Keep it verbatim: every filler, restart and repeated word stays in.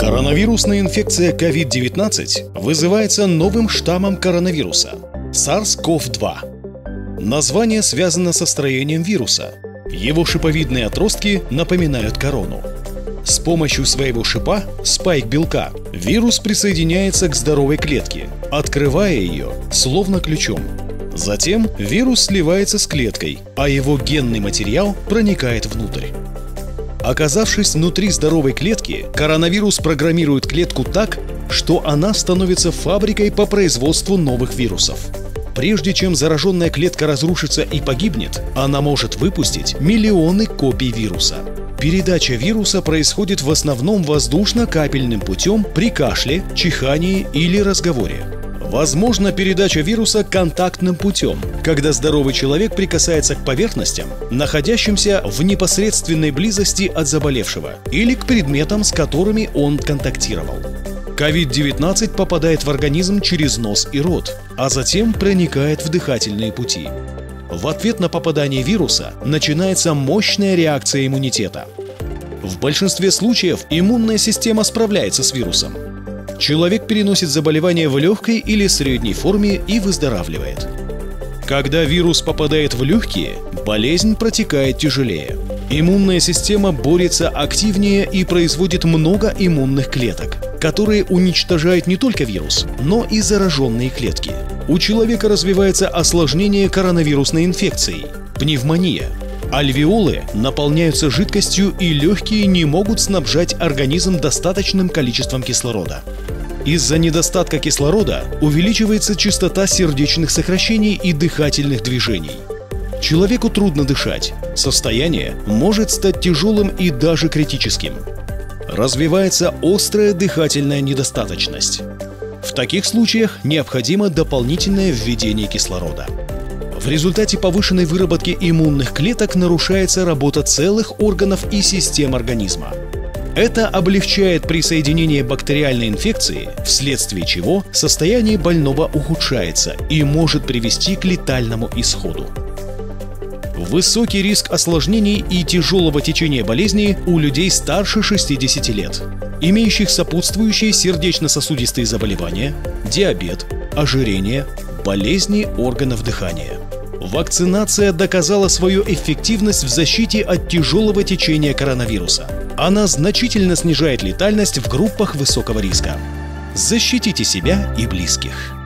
Коронавирусная инфекция ковид девятнадцать вызывается новым штаммом коронавируса – сарс ков два. Название связано со строением вируса. Его шиповидные отростки напоминают корону. С помощью своего шипа, спайк-белка, вирус присоединяется к здоровой клетке, открывая ее словно ключом. Затем вирус сливается с клеткой, а его генный материал проникает внутрь. Оказавшись внутри здоровой клетки, коронавирус программирует клетку так, что она становится фабрикой по производству новых вирусов. Прежде чем зараженная клетка разрушится и погибнет, она может выпустить миллионы копий вируса. Передача вируса происходит в основном воздушно-капельным путем при кашле, чихании или разговоре. Возможна передача вируса контактным путем, когда здоровый человек прикасается к поверхностям, находящимся в непосредственной близости от заболевшего, или к предметам, с которыми он контактировал. ковид девятнадцать попадает в организм через нос и рот, а затем проникает в дыхательные пути. В ответ на попадание вируса начинается мощная реакция иммунитета. В большинстве случаев иммунная система справляется с вирусом. Человек переносит заболевание в легкой или средней форме и выздоравливает. Когда вирус попадает в легкие, болезнь протекает тяжелее. Иммунная система борется активнее и производит много иммунных клеток, которые уничтожают не только вирус, но и зараженные клетки. У человека развивается осложнение коронавирусной инфекцией – пневмония. Альвеолы наполняются жидкостью, и легкие не могут снабжать организм достаточным количеством кислорода. Из-за недостатка кислорода увеличивается частота сердечных сокращений и дыхательных движений. Человеку трудно дышать, состояние может стать тяжелым и даже критическим. Развивается острая дыхательная недостаточность. В таких случаях необходимо дополнительное введение кислорода. В результате повышенной выработки иммунных клеток нарушается работа целых органов и систем организма. Это облегчает присоединение бактериальной инфекции, вследствие чего состояние больного ухудшается и может привести к летальному исходу. Высокий риск осложнений и тяжелого течения болезни у людей старше шестидесяти лет, имеющих сопутствующие сердечно-сосудистые заболевания, диабет, ожирение, болезни органов дыхания. Вакцинация доказала свою эффективность в защите от тяжелого течения коронавируса. Она значительно снижает летальность в группах высокого риска. Защитите себя и близких.